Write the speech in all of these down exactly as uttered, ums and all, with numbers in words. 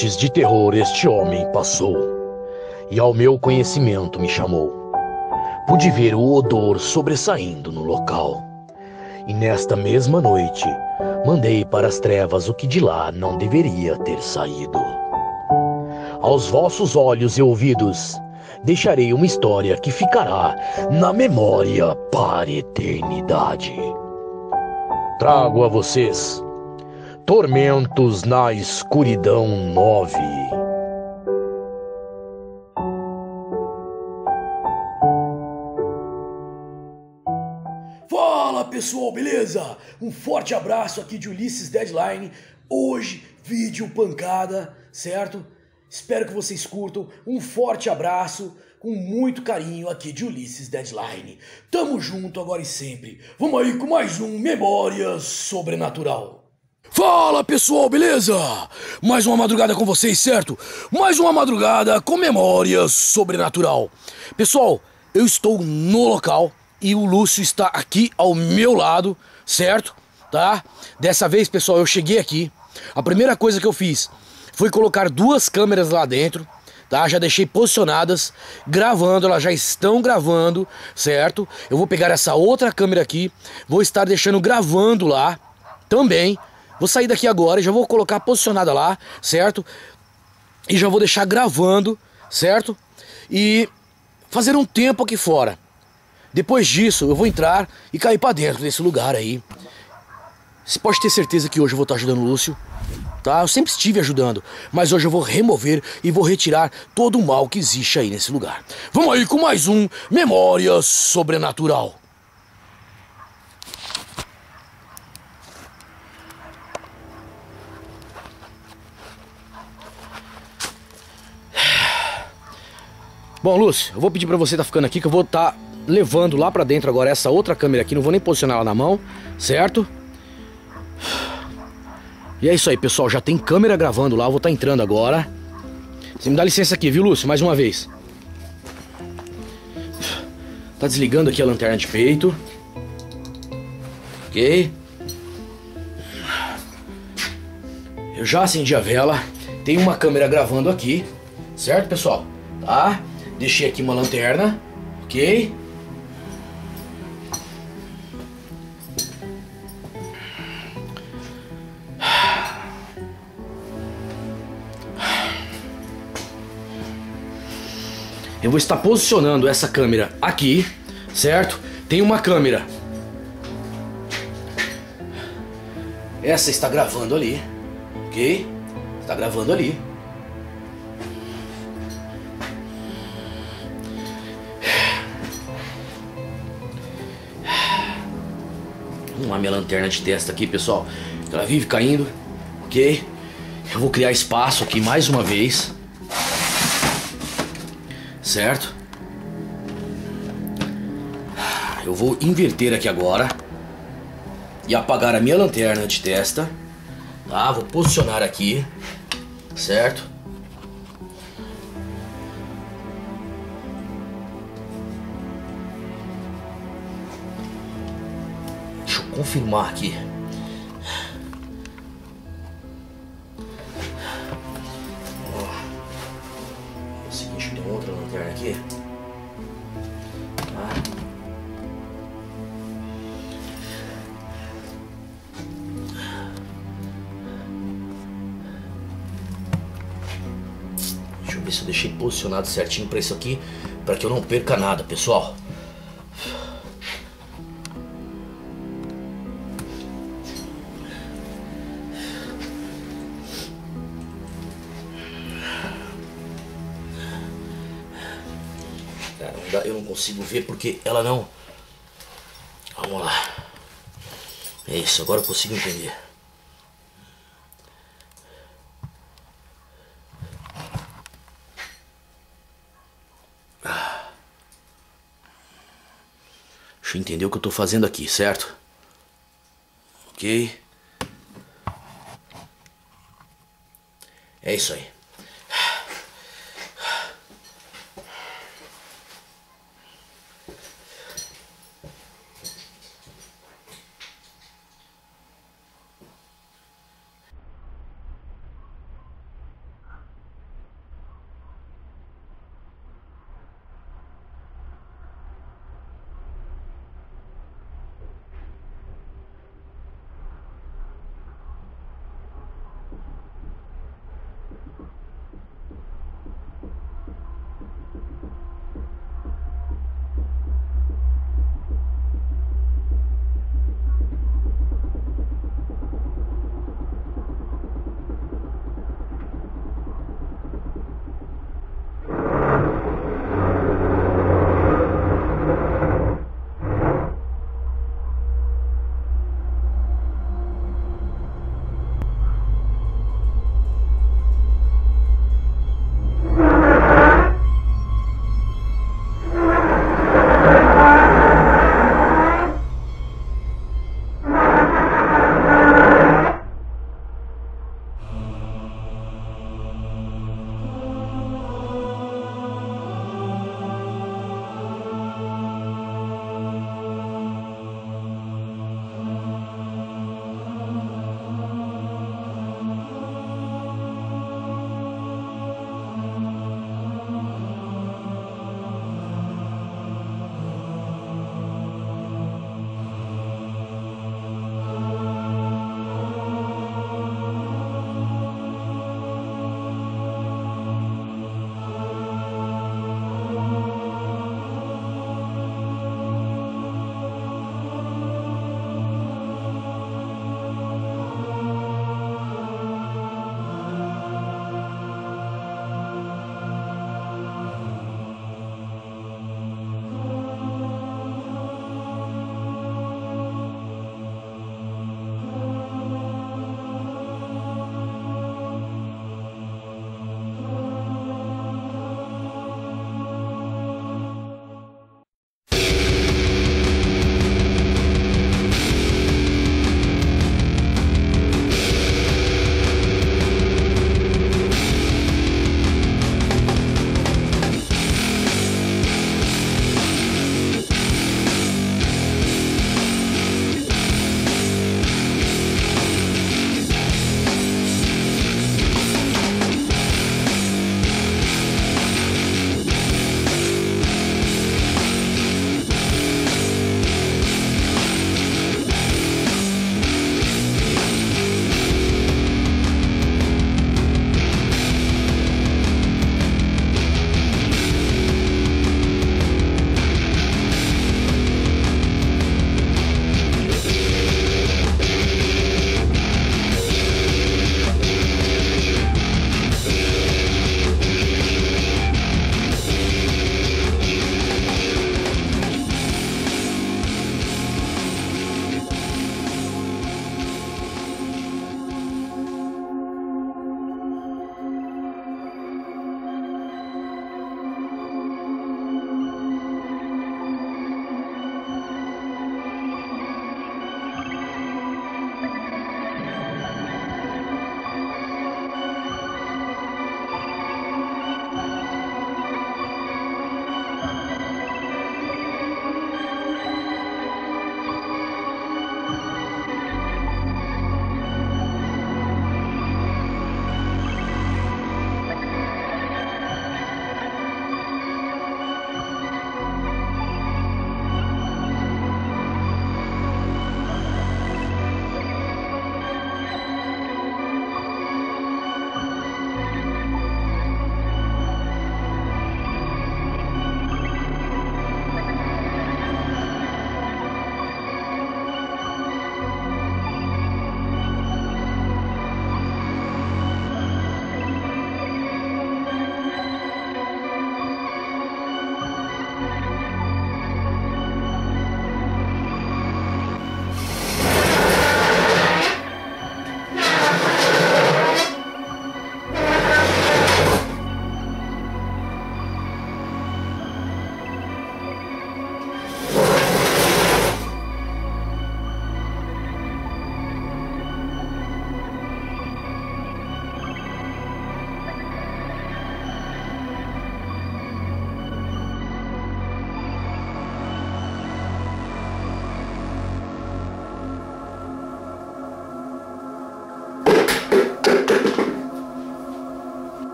noites de terror este homem passou, e ao meu conhecimento me chamou. Pude ver o odor sobressaindo no local, e nesta mesma noite mandei para as trevas o que de lá não deveria ter saído. Aos vossos olhos e ouvidos deixarei uma história que ficará na memória para a eternidade. Trago a vocês Tormentos na Escuridão nove. Fala pessoal, beleza? Um forte abraço aqui de Ulisses Deadline. Hoje, vídeo pancada, certo? Espero que vocês curtam. Um forte abraço, com muito carinho aqui de Ulisses Deadline. Tamo junto agora e sempre. Vamos aí com mais um Memória Sobrenatural. Fala pessoal, beleza? Mais uma madrugada com vocês, certo? Mais uma madrugada com Memória Sobrenatural. Pessoal, eu estou no local e o Lúcio está aqui ao meu lado, certo? Tá? Dessa vez, pessoal, eu cheguei aqui. A primeira coisa que eu fiz foi colocar duas câmeras lá dentro, tá? Já deixei posicionadas, gravando, elas já estão gravando, certo? Eu vou pegar essa outra câmera aqui, vou estar deixando gravando lá também. Vou sair daqui agora e já vou colocar posicionada lá, certo? E já vou deixar gravando, certo? E fazer um tempo aqui fora. Depois disso, eu vou entrar e cair pra dentro desse lugar aí. Você pode ter certeza que hoje eu vou estar ajudando o Lúcio, tá? Eu sempre estive ajudando, mas hoje eu vou remover e vou retirar todo o mal que existe aí nesse lugar. Vamos aí com mais um Memória Sobrenatural. Bom, Lúcio, eu vou pedir pra você estar ficando aqui, que eu vou estar levando lá pra dentro agora essa outra câmera aqui. Não vou nem posicionar ela na mão, certo? E é isso aí, pessoal, já tem câmera gravando lá, eu vou estar entrando agora. Você me dá licença aqui, viu, Lúcio? Mais uma vez. Tá desligando aqui a lanterna de peito. Ok. Eu já acendi a vela. Tem uma câmera gravando aqui, certo, pessoal? Tá? Deixei aqui uma lanterna, ok? Eu vou estar posicionando essa câmera aqui, certo? Tem uma câmera. Essa está gravando ali, ok? Está gravando ali. Vamos lá, minha lanterna de testa aqui, pessoal. Ela vive caindo, ok? Eu vou criar espaço aqui mais uma vez, certo? Eu vou inverter aqui agora e apagar a minha lanterna de testa, tá? Vou posicionar aqui, certo? Deixa eu confirmar aqui. Outra lanterna aqui, tá? Deixa eu ver se eu deixei posicionado certinho para isso aqui, para que eu não perca nada, pessoal. Eu não consigo ver porque ela não... Vamos lá. É isso, agora eu consigo entender. Deixa eu entender o que eu tô fazendo aqui, certo? Ok. É isso aí.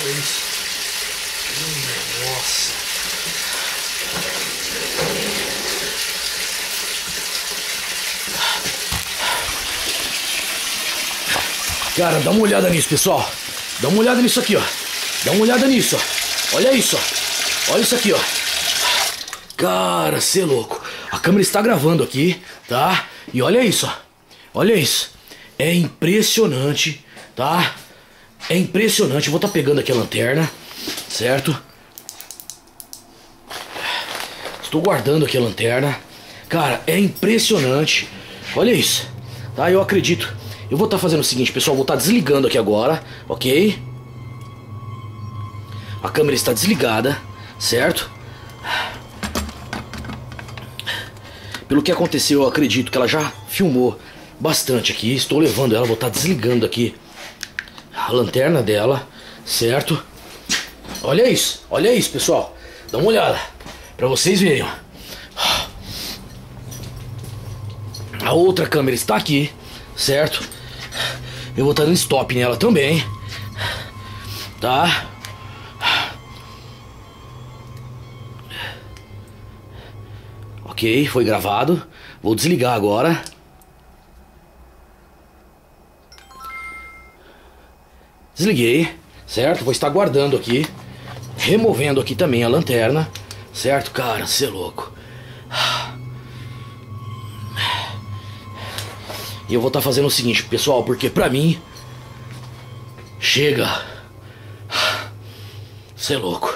Olha isso. Hum, nossa. Cara, dá uma olhada nisso, pessoal. Dá uma olhada nisso aqui, ó. Dá uma olhada nisso, ó. Olha isso, ó. Olha isso aqui, ó. Cara, cê é louco. A câmera está gravando aqui, tá? E olha isso, ó. Olha isso. É impressionante, tá? É impressionante. Eu vou estar tá pegando aqui a lanterna, certo? Estou guardando aqui a lanterna. Cara, é impressionante. Olha isso, tá? Eu acredito. Eu vou estar tá fazendo o seguinte, pessoal. Vou estar tá desligando aqui agora, ok? A câmera está desligada, certo? Pelo que aconteceu, eu acredito que ela já filmou bastante aqui. Estou levando ela, vou estar tá desligando aqui a lanterna dela, certo? Olha isso, olha isso, pessoal. Dá uma olhada, pra vocês verem, ó. A outra câmera está aqui, certo? Eu vou estar dando stop nela também, tá? Ok, foi gravado. Vou desligar agora. Desliguei, certo? Vou estar guardando aqui. Removendo aqui também a lanterna, certo? Cara, cê é louco. E eu vou estar fazendo o seguinte, pessoal, porque pra mim chega. Cê é louco.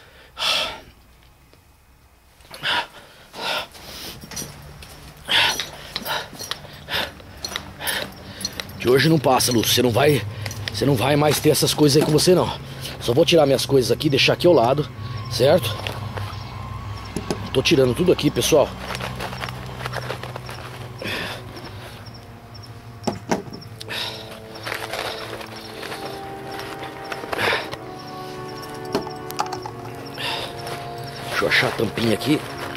De hoje não passa, Lúcio. Você não vai, você não vai mais ter essas coisas aí com você, não. Só vou tirar minhas coisas aqui, deixar aqui ao lado, certo? Tô tirando tudo aqui, pessoal. Deixa eu achar a tampinha aqui.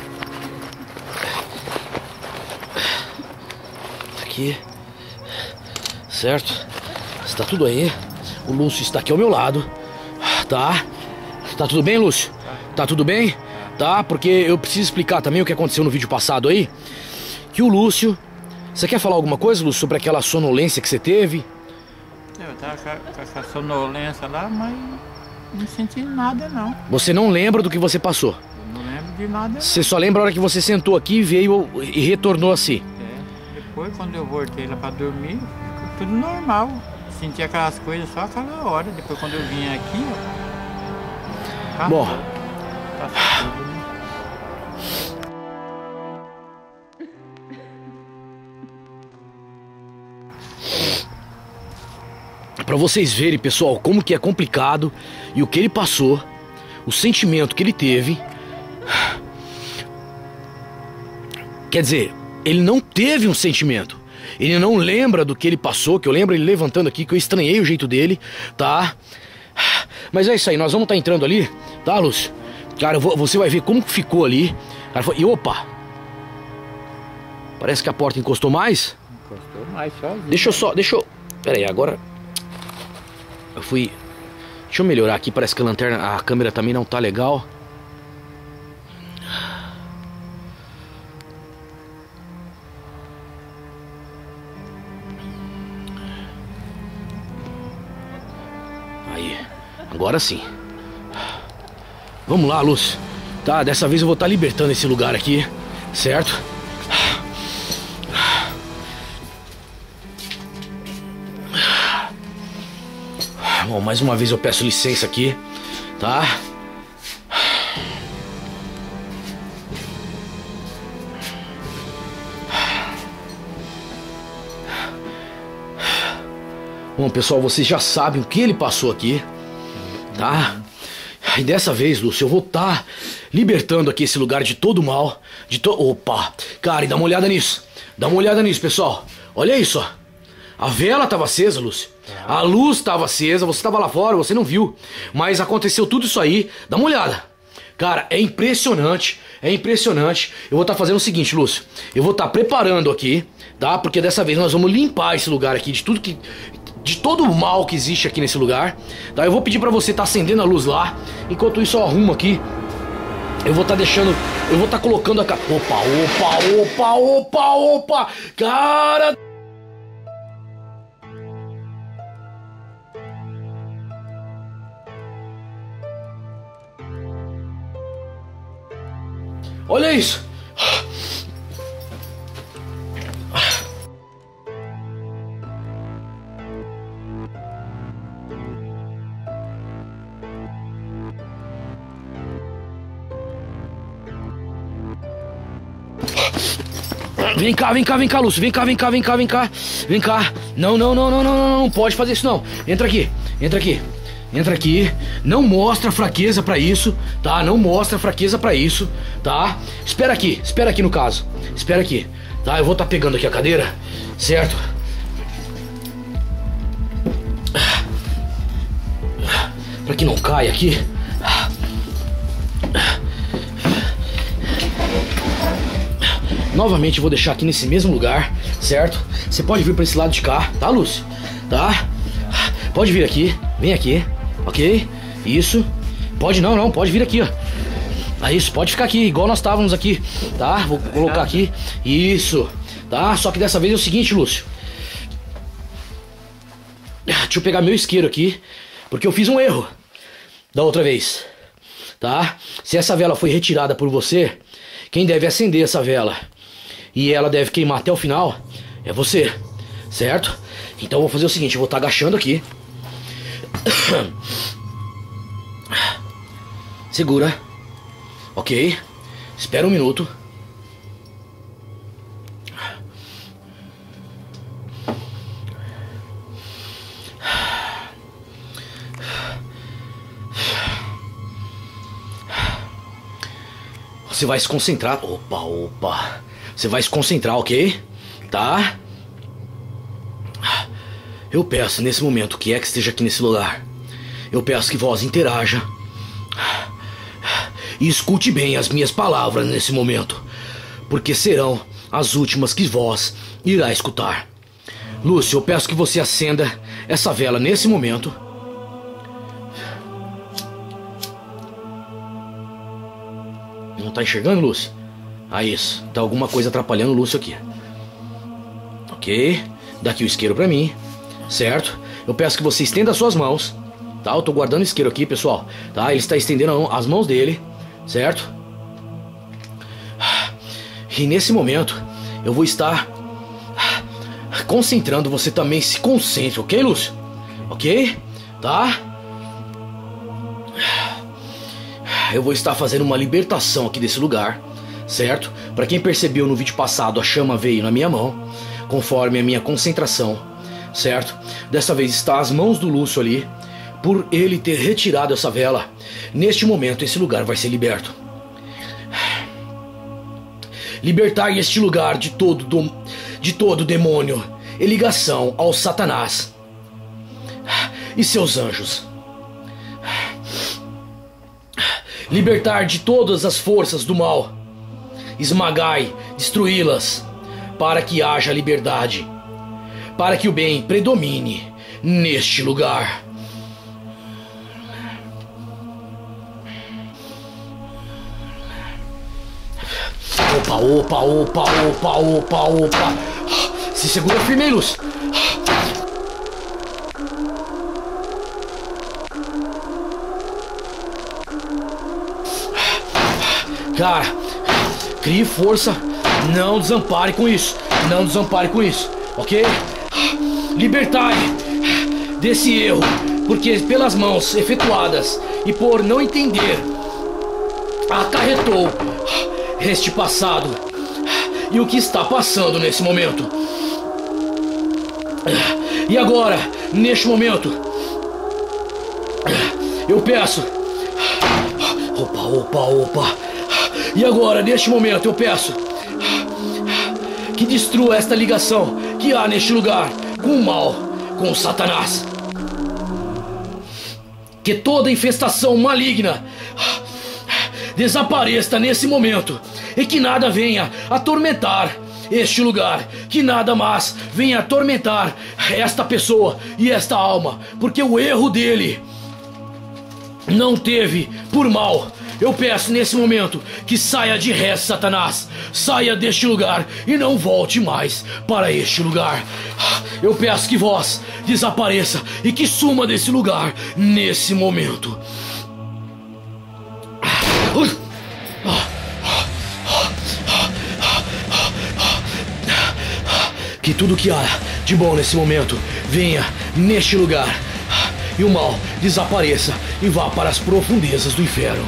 Aqui. Certo? Está tudo aí. O Lúcio está aqui ao meu lado. Tá? Tá tudo bem, Lúcio? Tá tudo bem? Tá? Porque eu preciso explicar também o que aconteceu no vídeo passado aí. Que o Lúcio... Você quer falar alguma coisa, Lúcio, sobre aquela sonolência que você teve? Eu tava com essa sonolência lá, mas não senti nada, não. Você não lembra do que você passou? Eu não lembro de nada. Você só lembra a hora que você sentou aqui, veio e retornou assim? É. Depois, quando eu voltei lá pra dormir, ficou tudo normal. Senti aquelas coisas só aquela hora. Depois, quando eu vim aqui, ó... Passou. Bom... Passou tudo, né? Pra vocês verem, pessoal, como que é complicado e o que ele passou, o sentimento que ele teve. Quer dizer, ele não teve um sentimento. Ele não lembra do que ele passou, que eu lembro ele levantando aqui, que eu estranhei o jeito dele, tá? Mas é isso aí, nós vamos estar entrando ali, tá, Lúcio? Cara, vou, você vai ver como que ficou ali. Cara, foi, e opa! Parece que a porta encostou mais. Encostou mais, sozinho. Deixa eu só, deixa eu... Pera aí, agora... Eu fui... Deixa eu melhorar aqui, parece que a lanterna, a câmera também não tá legal. Aí, agora sim. Vamos lá, Lúcio. Tá, dessa vez eu vou estar libertando esse lugar aqui, certo? Bom, mais uma vez eu peço licença aqui, tá? Bom, pessoal, vocês já sabem o que ele passou aqui, tá? E dessa vez, Lúcio, eu vou estar libertando aqui esse lugar de todo mal, de to... Opa! Cara, e dá uma olhada nisso. Dá uma olhada nisso, pessoal. Olha isso, ó. A vela estava acesa, Lúcio. A luz estava acesa, você estava lá fora, você não viu. Mas aconteceu tudo isso aí. Dá uma olhada. Cara, é impressionante. É impressionante. Eu vou estar fazendo o seguinte, Lúcio. Eu vou estar preparando aqui, tá? Porque dessa vez nós vamos limpar esse lugar aqui de tudo que... de todo o mal que existe aqui nesse lugar. Tá? Eu vou pedir pra você estar tá acendendo a luz lá. Enquanto isso eu arrumo aqui. Eu vou estar tá deixando, eu vou estar tá colocando a... Opa, opa, opa, opa, opa. Cara... Olha isso. Vem cá, vem cá, vem cá, Lúcio. Vem cá, vem cá, vem cá, vem cá. Vem cá. Não, não, não, não, não, não, não pode fazer isso não. Entra aqui, entra aqui. Entra aqui, não mostra fraqueza pra isso, tá? Não mostra fraqueza pra isso, tá? Espera aqui, espera aqui no caso. Espera aqui, tá? Eu vou estar pegando aqui a cadeira, certo? Pra que não caia aqui. Novamente eu vou deixar aqui nesse mesmo lugar, certo? Você pode vir pra esse lado de cá, tá, Lúcio? Tá? Pode vir aqui, vem aqui. Ok, isso. Pode não, não, pode vir aqui, ó. Ah, isso, pode ficar aqui, igual nós estávamos aqui, tá? Vou colocar aqui, isso, tá? Só que dessa vez é o seguinte, Lúcio. Deixa eu pegar meu isqueiro aqui, porque eu fiz um erro da outra vez, tá? Se essa vela foi retirada por você, quem deve acender essa vela e ela deve queimar até o final é você, certo? Então eu vou fazer o seguinte, eu vou estar agachando aqui. Segura. Ok. Espera um minuto. Você vai se concentrar. Opa, opa. Você vai se concentrar, ok? Tá? Eu peço nesse momento que é que esteja aqui nesse lugar. Eu peço que vós interaja e escute bem as minhas palavras nesse momento, porque serão as últimas que vós irá escutar. Lúcio, eu peço que você acenda essa vela nesse momento. Não tá enxergando, Lúcio? Ah, isso. Tá alguma coisa atrapalhando o Lúcio aqui. Ok. Daqui o isqueiro pra mim. Certo? Eu peço que você estenda as suas mãos. Tá? Eu tô guardando o isqueiro aqui, pessoal. Tá? Ele está estendendo as mãos dele. Certo? E nesse momento eu vou estar concentrando. Você também se concentre, ok, Lúcio? Ok? Tá? Eu vou estar fazendo uma libertação aqui desse lugar. Certo? Para quem percebeu no vídeo passado, a chama veio na minha mão, conforme a minha concentração. Certo? Dessa vez está as mãos do Lúcio ali. Por ele ter retirado essa vela, neste momento esse lugar vai ser liberto. Libertar este lugar de todo, do, de todo demônio e ligação ao Satanás e seus anjos. Libertar de todas as forças do mal. Esmagai, destruí-las, para que haja liberdade, para que o bem predomine neste lugar. Opa, opa, opa, opa, opa, opa. Se segura firme aí, Lúcio. Cara, crie força. Não desampare com isso. Não desampare com isso, ok? Libertai desse erro, porque pelas mãos efetuadas e por não entender, acarretou este passado e o que está passando nesse momento. E agora, neste momento, eu peço. Opa, opa, opa. E agora, neste momento, eu peço que destrua esta ligação que há neste lugar com o mal, com o Satanás. Que toda infestação maligna desapareça nesse momento e que nada venha atormentar este lugar, que nada mais venha atormentar esta pessoa e esta alma, porque o erro dele não teve por mal. Eu peço nesse momento que saia de ré, Satanás. Saia deste lugar e não volte mais para este lugar. Eu peço que vós desapareça e que suma desse lugar nesse momento. Que tudo que há de bom nesse momento venha neste lugar e o mal desapareça e vá para as profundezas do inferno.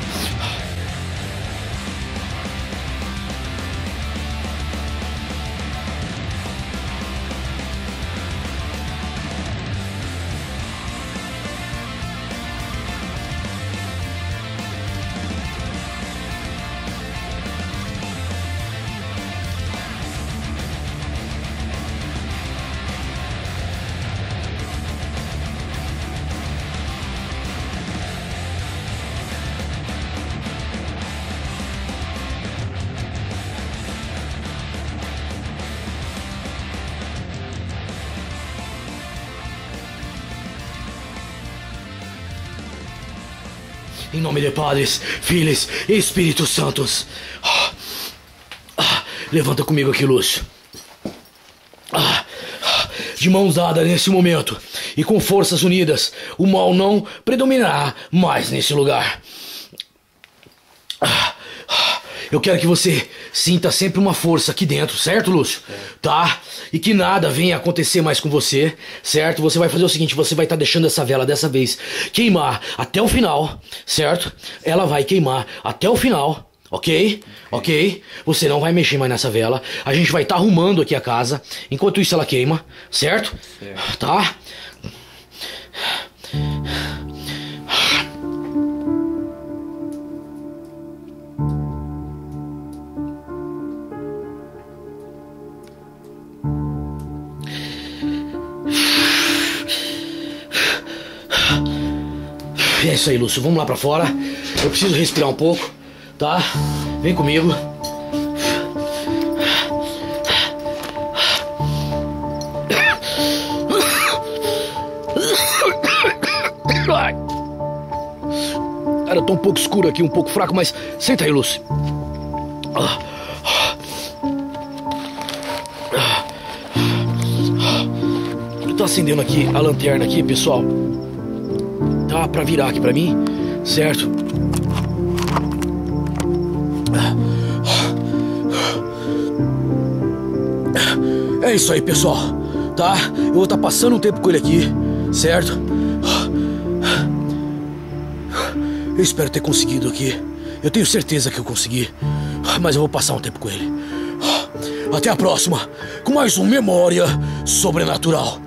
Em nome de Padres, Filhos e Espíritos Santos. Ah, ah, levanta comigo aqui, Lúcio. Ah, ah, de mãos dadas nesse momento e com forças unidas, o mal não predominará mais nesse lugar. Ah, ah, eu quero que você sinta sempre uma força aqui dentro, certo, Lúcio? Tá? E que nada venha acontecer mais com você, certo? Você vai fazer o seguinte, você vai estar deixando essa vela dessa vez queimar até o final, certo? Ela vai queimar até o final, ok? Ok? Você não vai mexer mais nessa vela. A gente vai estar arrumando aqui a casa. Enquanto isso ela queima, certo? Certo. Tá? É isso aí, Lúcio, vamos lá pra fora. Eu preciso respirar um pouco, tá? Vem comigo. Cara, eu tô um pouco escuro aqui, um pouco fraco, mas senta aí, Lúcio. Eu tô acendendo aqui a lanterna aqui, pessoal. Tá, pra virar aqui pra mim, certo? É isso aí, pessoal, tá? Eu vou estar passando um tempo com ele aqui, certo? Eu espero ter conseguido aqui. Eu tenho certeza que eu consegui, mas eu vou passar um tempo com ele. Até a próxima, com mais um Memória Sobrenatural.